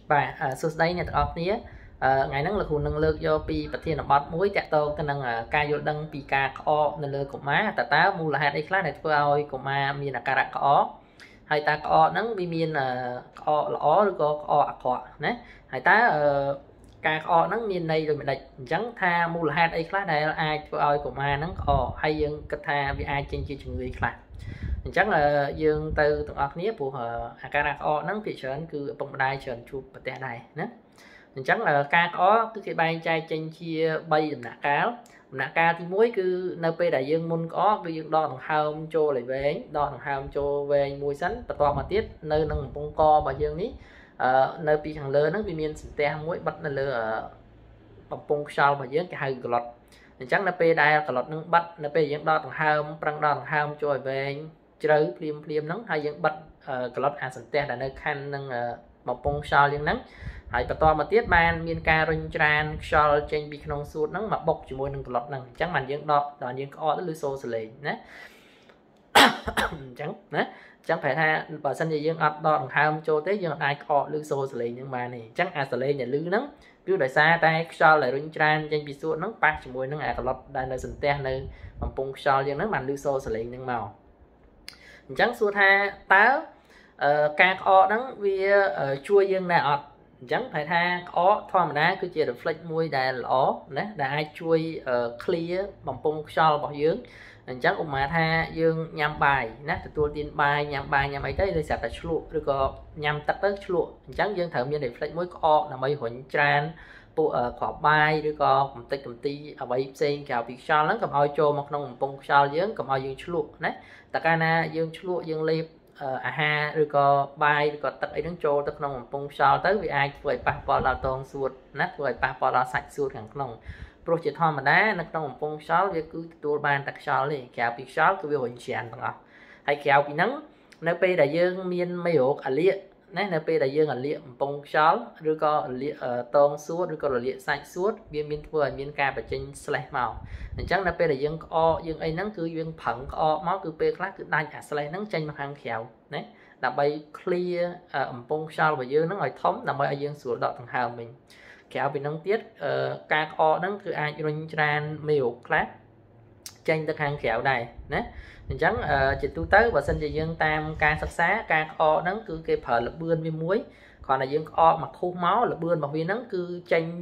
បាទសួស្តីអ្នកទាំងអស់គ្នាថ្ងៃហ្នឹងលោកគ្រូនឹងលើកយកពីប្រធានបទមួយតាក់ទងទៅនឹងការយល់ដឹងពីការក្អកនៅលើកុមារតើមូលហេតុអីខ្លះដែលធ្វើឲ្យកុមារមានអាការៈក្អកហើយតើក្អកហ្នឹងវាមានក្អកល្អឬក៏ក្អកអាក្រក់ណាហើយតើការក្អកហ្នឹងមានន័យដូចម្ដេចអញ្ចឹងថាមូលហេតុអីខ្លះដែលអាចធ្វើឲ្យកុមារហ្នឹងក្អកហើយយើងគិតថាវាអាចចេញជាជំងឺខ្លះអញ្ចឹងយើងទៅទាំងអស់គ្នាព្រោះអាការៈក្អកហ្នឹងភាគច្រើនគឺឪពុកម្ដាយច្រើនជួបប្រទះដែរណាអញ្ចឹងការក្អកគឺគេបែងចែកចេញជា3ដំណាក់កាលទី1គឺនៅពេលដែលយើងមុនក្អកគឺយើងដកដង្ហើមចូលឲ្យវែងដកដង្ហើមចូលវែងមួយសិនបន្ទាប់មកទៀតនៅនឹងកំពង់ករបស់យើងនេះនៅពីខាងលើហ្នឹងវាមានសន្ទះមួយបិទនៅលើកំពង់ខ្យល់របស់យើងគេហៅក្លុតអញ្ចឹងនៅពេលដែលក្លុតហ្នឹងបិទនៅពេលយើងដកដង្ហើមប្រឹងដកដង្ហើមចូលឲ្យវែងជ្រៅភ្លាមហ្នឹងហើយយើងបិទក្លុតអាសន្ទះដែលនៅខាងនឹងបំពង់ខ្យល់យើងហ្នឹងហើយបន្តមកទៀតបានមានការរុញច្រានខ្យល់ចេញពីក្នុងសួតហ្នឹងមកបុកជាមួយនឹងក្លុតហ្នឹងអញ្ចឹងបានយើងដកដល់យើងក្អកទៅឬសូរសលេងណាអញ្ចឹងប្រែថាបើសិនជាយើងអត់ដកដង្ហើមចូលទេយើងអាចក្អកឬសូរសលេងហ្នឹងបានទេអញ្ចឹងអាសលេងដែលឮហ្នឹងគឺដោយសារតែខ្យល់ដែលរុញច្រានចេញពីសួតហ្នឹងប៉ះជាមួយនឹងអាក្លុតដែលនៅសន្ទះនៅបំពង់ខ្យល់យើងហ្នឹងបានឮសូរសលេងហ្នឹងមកអញ្ចឹងសួរថាតើការក្អកហ្នឹងវាជួយយើងដែរអត់អញ្ចឹងប្រែថាក្អកធម្មតាគឺជា reflex មួយដែលល្អណាដែលអាចជួយ clear បំពង់ខ្យល់របស់យើងអញ្ចឹងឧបមាថាយើងញ៉ាំបាយណាទទួលទានបាយញ៉ាំអីទៅដោយសារតែឆ្លក់ឬក៏ញ៉ាំទឹកទៅឆ្លក់អញ្ចឹងយើងត្រូវមាន reflex មួយក្អកដើម្បីរុញច្រានពួកក្របបាយឬក៏កំទេចកំទីអ្វីផ្សេងក្រៅពីខ្យល់ហ្នឹងកុំឲ្យចូលមកក្នុងបំពង់ខ្យល់យើងកុំឲ្យយើងឆ្លក់ណាតែកាលណាយើងឆ្លក់យើងលេបអាហារឬក៏បាយឬក៏ទឹកអីហ្នឹងចូលទៅក្នុងបំពង់ខ្យល់ទៅវាអាចធ្វើឲ្យប៉ះពាល់ដល់តងសួតណាធ្វើឲ្យប៉ះពាល់ដល់សាច់សួតខាងក្នុងព្រោះជាធម្មតានៅក្នុងបំពង់ខ្យល់វាគឺទទួលបានតែខ្យល់ទេក្រៅពីខ្យល់គឺវារុញច្រានទាំងអស់ហើយក្រៅពីហ្នឹងនៅពេលដែលយើងមានមេរោគអាលៀកណានៅពេលដែលយើងរលាកបំពង់ខ្យល់ឬក៏រលាកតងសួតឬក៏រលាកសាច់សួតវាមានធ្វើឲ្យមានការបញ្ចេញស្លេសមកអញ្ចឹងនៅពេលដែលយើងក្អកយើងអីហ្នឹងគឺយើងប្រឹងក្អកមកគឺពេលខ្លះគឺដាច់អាស្លេសហ្នឹងចេញមកខាងក្រៅណាដើម្បី clear បំពង់ខ្យល់របស់យើងហ្នឹងឲ្យធំដើម្បីឲ្យយើងស្រួលដកដង្ហើមវិញក្រៅពីហ្នឹងទៀតការក្អកហ្នឹងគឺអាចរុញច្រានមេរោគខ្លះចេញទៅខាងក្រៅដែរណាអញ្ចឹងជាទូទៅបើសិនជាយើងតាមការសិក្សាការក្អកហ្នឹងគឺគេប្រើលបឿនវាមួយគ្រាន់តែយើងក្អកមកខុសមកលបឿនរបស់វាហ្នឹងគឺចេញ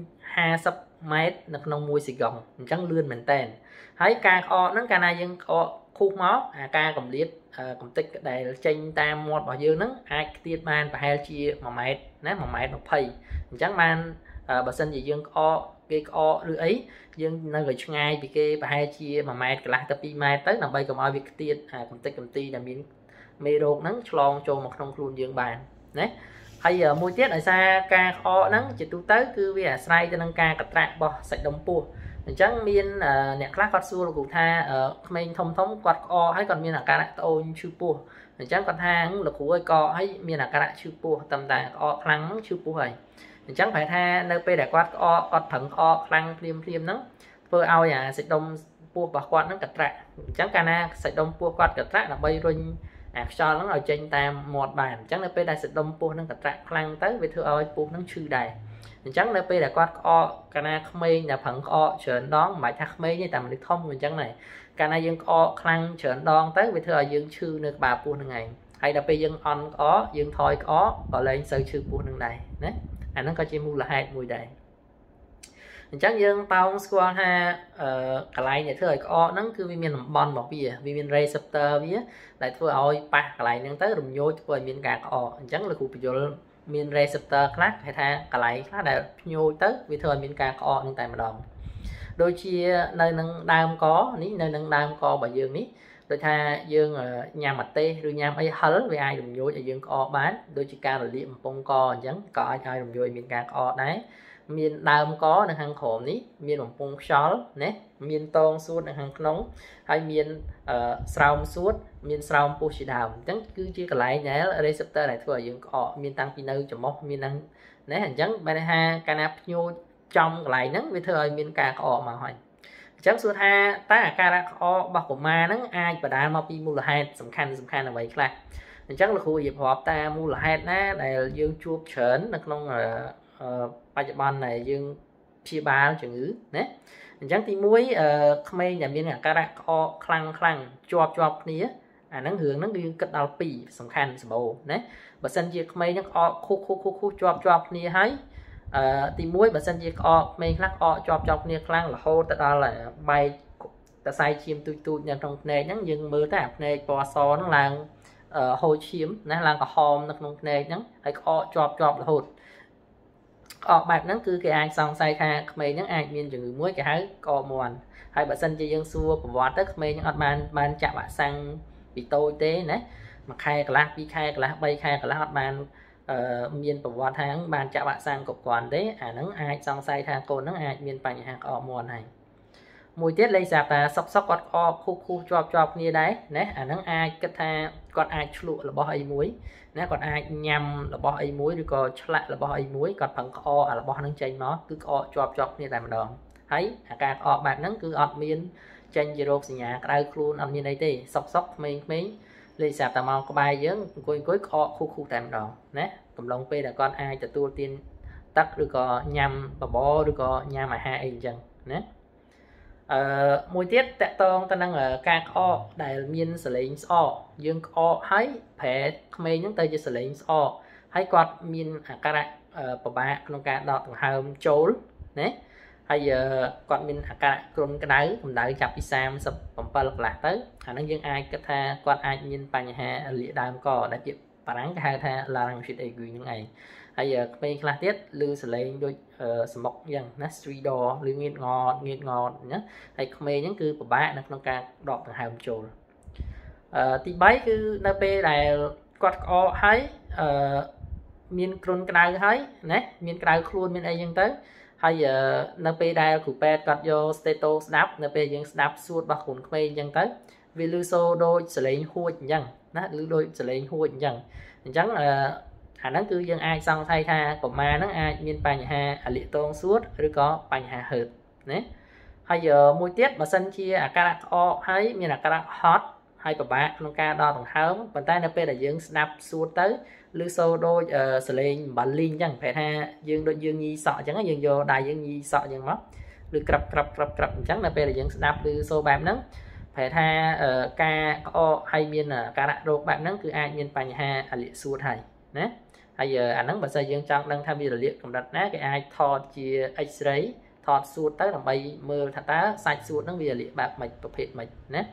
50 ម៉ែត្រនៅក្នុង1សេកុងអញ្ចឹងលឿនមែនតើហើយការក្អកហ្នឹងកាលណាយើងក្អកខុសមកអាការកម្លាតកំទេចដែលចេញតាមមាត់របស់យើងហ្នឹងអាចខ្ទាតបានប្រហែលជា1 ម៉ែត្រណា1 ម៉ែត្រ 20អញ្ចឹងបានបើសិនជាយើងក្អកគេក្អកឬអីយើងនៅឲ្យឆ្ងាយពីគេប្រហែលជា1 ម៉ែត្រកន្លះទៅ2 ម៉ែត្រទៅដើម្បីកុំឲ្យវាខ្ទាតកំទេចកំទីដែលមានមេរោគហ្នឹងឆ្លងចូលមកក្នុងខ្លួនយើងបានណាហើយមួយទៀតដោយសារការក្អកហ្នឹងជាទូទៅគឺវាអាស្រ័យទៅនឹងការកត្រាក់របស់សាច់ដុំពោះអញ្ចឹងមានអ្នកខ្លះគាត់សួរលោកគ្រូថាក្មេងធំគាត់ក្អកហើយគាត់មានអាការៈត្អូញឈឺពោះអញ្ចឹងគាត់ថាលោកគ្រូឲ្យក្អកហើយមានអាការៈឈឺពោះតែក្អកខ្លាំងហ្នឹងឈឺពោះហើយអញ្ចឹងប្រហែលថានៅពេលដែលគាត់ក្អកគាត់ប្រឹងក្អកខ្លាំងភ្លាមហ្នឹងធ្វើឲ្យអាសាច់ដុំពោះរបស់គាត់ហ្នឹងកត្រាក់អញ្ចឹងកាលណាសាច់ដុំពោះគាត់កត្រាក់ដើម្បីរុញអាខ្យល់ហ្នឹងឲ្យចេញតាមមាត់បានអញ្ចឹងនៅពេលដែលសាច់ដុំពោះហ្នឹងកត្រាក់ខ្លាំងទៅវាធ្វើឲ្យពោះហ្នឹងឈឺដែរអញ្ចឹងនៅពេលដែលគាត់ក្អកកាលណាក្មេងដែលប្រឹងក្អកច្រើនដងមិនបាច់ថាក្មេងទេតែមនុស្សធំអញ្ចឹងដែរកាលណាយើងក្អកខ្លាំងច្រើនដងទៅវាធ្វើឲ្យយើងឈឺនៅក្បាលពោះហ្នឹងឯងហើយដល់ពេលយើងអន់ក្អកយើងថយក្អកក៏លែងសូវឈឺពោះហ្នឹងដែរណាអាហ្នឹងក៏ជាមូលហេតុមួយដែរអញ្ចឹងយើងតោងស្គាល់ថាកន្លែងដែលធ្វើឲ្យក្អកហ្នឹងគឺវាមានតំបន់របស់វាមាន receptor វាដែលធ្វើឲ្យប៉ះកន្លែងហ្នឹងទៅរំញោចធ្វើឲ្យមានការក្អកអញ្ចឹងលោកគ្រូបញ្យល់មាន receptor ខ្លះគេថាកន្លែងខ្លះដែលភ្ញូចទៅវាធ្វើឲ្យមានការក្អកហ្នឹងតែម្ដងដូចជានៅនឹងដើមកនេះនៅនឹងដើមករបស់យើងនេះដូចថាយើងញ៉ាំម្ទេសឬញ៉ាំអីហឹលវាអាចរំញោចឲ្យយើងក្អកបានដូចជាការរលាកបំពង់កអញ្ចឹងក៏អាចឲ្យរំញោចមានការក្អកដែរមានដើមកនៅខាងក្រោមនេះមានបំពង់ខ្យល់ណាមានតងសួតនៅខាងក្នុងហើយមានស្រោមសួតមានស្រោមពោះជាដើមអញ្ចឹងគឺជាកន្លែងដែល receptor ដែលធ្វើឲ្យយើងក្អកមានតាំងពីនៅច្រមុះមានហ្នឹងណាអញ្ចឹងបែរថាកាលណាភ្ញូចចំកន្លែងហ្នឹងវាធ្វើឲ្យមានការក្អកមកហើយអញ្ចឹងសួរថាតើអាការៈក្អករបស់កុមារហ្នឹងអាចបណ្ដាលមកពីមូលហេតុសំខាន់អ្វីខ្លះ chắc là khu hiệp hợp ta mua là hai ná này dương chuột chởn nó không bây giờ ban này dương chia ba chữ ngữ nè chắc thì muối khmer nhà miền cả ra kho khăng khăng chọp ní nắng hướng nó dương cất đào pì sòng khăn sầm bầu nè bà sân chia khmer nhắc khu chọp ní hay thì muối bà sân chia khmer lắc chọp ní khăng là hô ta đó là bay ta sai chim tui nhà trong này nhắn dừng mưa ta này bò xò nó làng hồ chim nè làng có hòm nó trong này nhắn hay chọp là hột bạc nó cứ cái ai xong sai kha mày những ai miền chừng muối cái hái co mòn hai bà sân chơi dân xua của vợ tức mày những ban chạm bạn sang bị tôi tế nè mà khai cả lá bị khai cả lá bay khai cả lá ban miền của vợ tháng ban chạm bạn sang cục còn đấy nó ai xong sai tha cô nó ai miền bành hàng co mòn này mùi tiết lấy sạp là sóc khu chọp như đấy nè nó ai cái tha còn ai lụa là bao ai muối nè còn ai nhầm là bao ai muối rồi còn lại là bao ai muối còn phần là bao nó chanh nó cứ chọp như tại một đòn thấy cả bạn nó cứ miên chanh zero nhà cái luôn ăn như này thì sóc mấy lấy sạp tà mò có bài dưỡng cuối khu tại một đòn nè cầm lông p là con ai cho tua tiên tắt rồi còn nhầm và bó rồi còn nhầm mà hai chân nè mùi tiết tẹt tông ta năng ở ca kho đại miên xử lý so dương kho hay phải mấy những tay xử lý so hay quạt miên ca đại bà bạc trong ca đọt hầm chốn nè hay giờ quạt miên ca đại cùng cái đáy cùng đáy chập đi sam sập bấm pa lật lạc tới nó dương ai cái tha quạt ai miên bành hà lịa đàm cò đã chịu bà đáng cái hai tha là làm chuyện ấy những ngày hay giờ mấy class tiết lưu xử lý đôi smoke dân nó street door lưu nghiệt ngọt nhé hay khmer những cứ bà nó ca đọt thằng hàm trồn thì bấy cứ np này quạt có hay miền kron cái hay nè miền cái khuôn miền ai dân tới hay giờ np đây của pe quạt vô stato snap np dân snap suốt bạc hồn khmer dân tới vì lưu số đôi xử lý hôi dân nó lưu đôi xử lý hôi dân chẳng nó cứ dân ai xong thay tha của ma nó ai miền bành hà liệt tôn suốt rồi có bành hà hợp nè hay giờ mùi tiết mà sân chia ca hay miền ca hot hay của bạn trong ca đo bằng hớm bàn tay np là dân snap suốt tới lưu sâu đôi xử lý bản liên chẳng phải ha dương đôi dương nhi sợ chẳng dương vô đài dương nhi sợ dân mất lưu cặp chẳng np là dân snap lưu sâu bạn nắng phải tha ca hay miền ca đặt đồ bạn nắng cứ ai miền bành hà liệt suốt hay nè hay giờ nó bà xây dựng trong đang tham gia liệt cầm đặt nát cái ai thọ chia x-ray thọ suốt tới làm bay mưa thật tá sạch suốt nó về liệt bạc mạch tập hệ mạch nè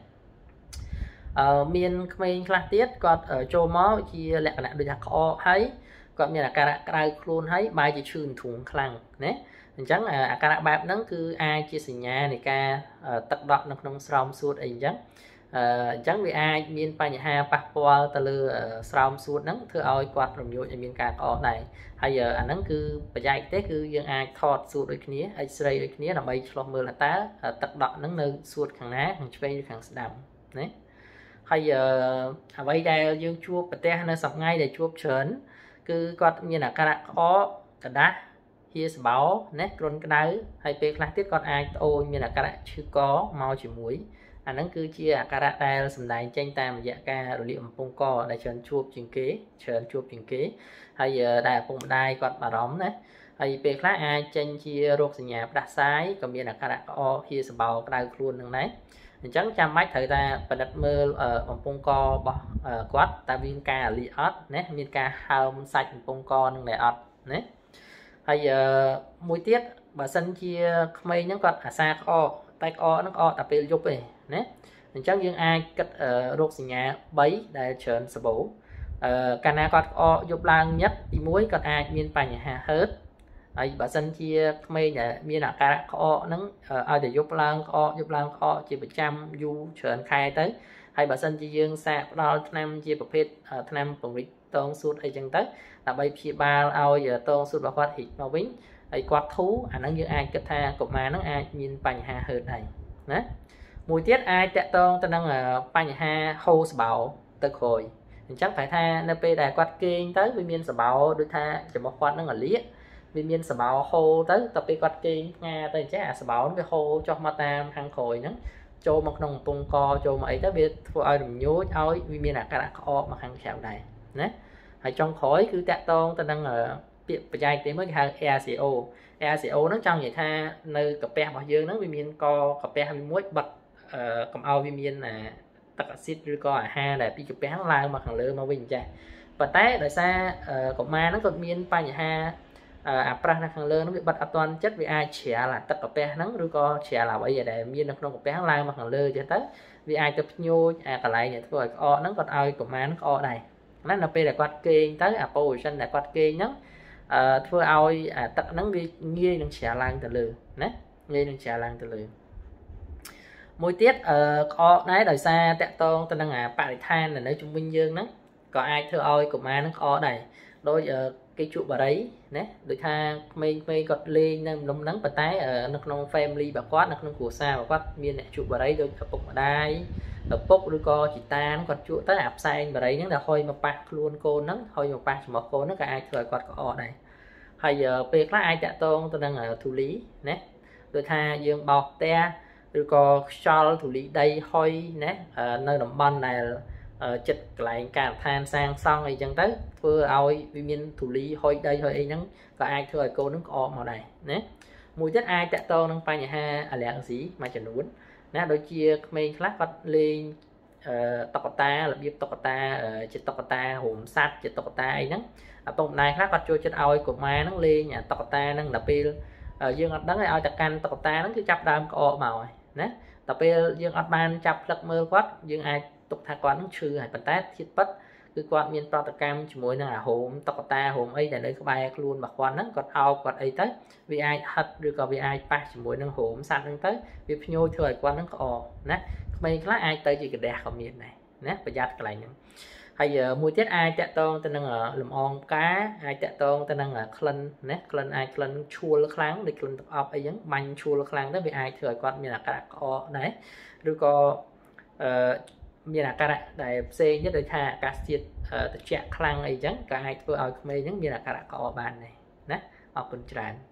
miền khmer class tiết còn ở châu máu chia lẹ lại được họ thấy còn như là cái luôn thấy bài chỉ trường thùng khăn nè chẳng là cái bạc nó cứ ai chia sẻ nhà này ca tập đoạn nó không xong suốt ấy chẳng chẳng vì ai miền bành hà bạc qua từ lư xong suốt nắng thưa ơi quạt rồi nhiều miền ca có này hay giờ nó cứ bây giờ thế cứ dân ai thọt suốt đôi kia x-ray đôi kia là bay cho mưa là tá tập đoạn nó nơi suốt hàng ná hàng chơi hàng đầm đấy hay giờ bây giờ dương chua bật te nó sập ngay để chua chớn cứ quạt như là ca có cả đá kia báo nét con cái đáy hay pe class tiết con ai ô như là ca chưa có mau chỉ muối nó cứ chia karate sầm đài tranh tam dạ ca rồi liệu phong co để chọn chuột chuyển kế hay giờ đại phong đai còn bà đóng đấy hay pe class ai tranh chia rốt nhà đặt sái còn biết là karate o kia sầm bào cái đai luôn đằng đấy chẳng trăm mấy thời ta và đặt mơ ở phong co bỏ quát ta viên ca li ớt nè viên ca hao sạch phong co nâng này ớt nè hay giờ mũi tiết bà sân chia mây những con xa co tay co nó co tập về giúp về nè chắc những ai cất rốt nhà bấy để chọn sờ bổ cana con co giúp lang nhất thì muối còn ai miền bành hà hết ấy bà sân chia mây nhà miền là ca co nó ai để giúp lang co chỉ 100 du chọn khai tới hay bà sân chia dương sạc đo năm chiaประเภท năm phần vị tôn suốt hay chân tới là bay chia ba ao giờ tôn suốt và quạt thịt màu bính ấy quạt thú nó như ai kết tha cục mà nó ai nhìn bành hà hơn này nè mùi tiết ai tẹt tôn ta đang là bành hà hô bảo tới hồi chắc phải tha np đài quạt kinh tới với miên bảo đôi tha chỉ một quạt nó là liếc vì miên bảo hô tới tập đi quạt kinh nga tới chắc bảo nó hô cho ma tam hàng khồi nó ចូលមកក្នុងកំពង់កចូលមកអីទៅវាធ្វើឲ្យរំញោចឲ្យវាមានអាការៈក្អកមកខាងក្រៅដែរណាហើយចុងក្រោយគឺតាក់ទងទៅនឹងពាក្យបច្ចេកទេសមួយគេហៅ RCO ហ្នឹងចង់និយាយថានៅកាពះរបស់យើងហ្នឹងវាមានកកាពះមួយបិទកុំឲ្យវាមានទឹកអាស៊ីតឬក៏អាហារដែលពីកាពះហ្នឹងឡើងមកខាងលើមកវិញចាប៉ុន្តែដោយសារកុមារហ្នឹងគាត់មានបញ្ហាអាប្រាស់នៅខាងលើហ្នឹងវាបិទអត់ទាន់ចិត្តវាអាចជ្រាលទឹកកាពះហ្នឹងឬក៏ជ្រាលអ្វីដែលមាននៅក្នុងកាពះហ្នឹងឡើងមកខាងលើចឹងទៅវាអាចទៅភ្ញូចកន្លែងដែលធ្វើឲ្យក្អកហ្នឹងគាត់ឲ្យកុមារហ្នឹងក្អកដែរណានៅពេលដែលគាត់គេងទៅអា position ដែលគាត់គេងហ្នឹងធ្វើឲ្យទឹកហ្នឹងវាងាយនឹងជ្រាលឡើងទៅលើណាងាយនឹងជ្រាលឡើងទៅលើមួយទៀតក្អកដែរដោយសារតាក់ទងទៅនឹងបរិស្ថាននៅជុំវិញយើងហ្នឹងក៏អាចធ្វើឲ្យកុមារហ្នឹងក្អកដែរដោយគេជក់បារីណាដូចថាក្មេងៗគាត់លេងនៅនំហ្នឹងប៉ុន្តែនៅក្នុង family របស់គាត់នៅក្នុងគ្រួសាររបស់គាត់មានអ្នកជក់បារីដូចឪពុកម្ដាយឪពុកឬក៏ជីតាគាត់ជក់ទៅអាផ្សែងបារីហ្នឹងដែលហុយមកប៉ះខ្លួនកូនហ្នឹងហុយមកប៉ះច្រមុះកូនហ្នឹងក៏អាចធ្វើឲ្យគាត់ក្អកដែរហើយពេលខ្លះអាចតាក់ទងទៅនឹងធូលីណាដូចថាយើងបោកផ្ទះឬក៏ខ្យល់ធូលីដីហុយណានៅតំបន់ដែលចិត្តកន្លែងការដ្ឋានសាងសង់អីចឹងទៅធ្វើឲ្យវាមានធូលីហុយដីហុយអីហ្នឹងក៏អាចធ្វើឲ្យកូនហ្នឹងក្អកមកដែរណាមួយទៀតអាចតាក់ទងនឹងបញ្ហាអាឡែហ្ស៊ីមួយចំនួនណាដូចជាក្មេងខ្លះគាត់លេងតុក្កតារបៀបតុក្កតាជាតុក្កតារោមសត្វជាតុក្កតាអីហ្នឹងឪពុកម្ដាយខ្លះគាត់ចូលចិត្តឲ្យកុមារហ្នឹងលេងតុក្កតាហ្នឹងដល់ពេលយើងអត់ដឹងឲ្យតែកាន់តុក្កតាហ្នឹងគឺចាប់ដើមក្អកមកហើយណាដល់ពេលយើងអត់បានចាប់ផ្លឹកមើលគាត់យើងអាចទុកថាគាត់នឹងឈឺហើយប៉ុន្តែធៀបពិតគឺគាត់មានប្រតិកម្មជាមួយនឹងអាហូមតុក្កតាហូមអីដែលនៅក្បែរខ្លួនរបស់គាត់ហ្នឹងគាត់អោបគាត់អីទៅវាអាចហិតឬក៏វាអាចប៉ះជាមួយនឹងហូមសត្វហ្នឹងទៅវាភ្ញូចធ្វើឲ្យគាត់ហ្នឹងក្អកណាក្មេងខ្លះអាចទៅជាកដះក៏មានដែរណាប្រយ័ត្នកន្លែងហ្នឹងហើយមួយទៀតអាចតាក់ទងទៅនឹងលំអងផ្កាអាចតាក់ទងទៅនឹងក្លិនណាក្លិនអាចក្លិនឈួលខ្លាំងដូចក្លិនទឹកអប់អីចឹងបាញ់ឈួលខ្លាំងទៅវាអាចធ្វើឲ្យគាត់មានអាការៈក្អកដែរឬក៏មានអាការៈដែលផ្សេងទៀតដូចថាអាកាសធាតុត្រជាក់ខ្លាំងអីចឹងក៏អាចធ្វើឲ្យក្មេងហ្នឹងមានអាការៈក្អកបានដែរណាអរគុណច្រើន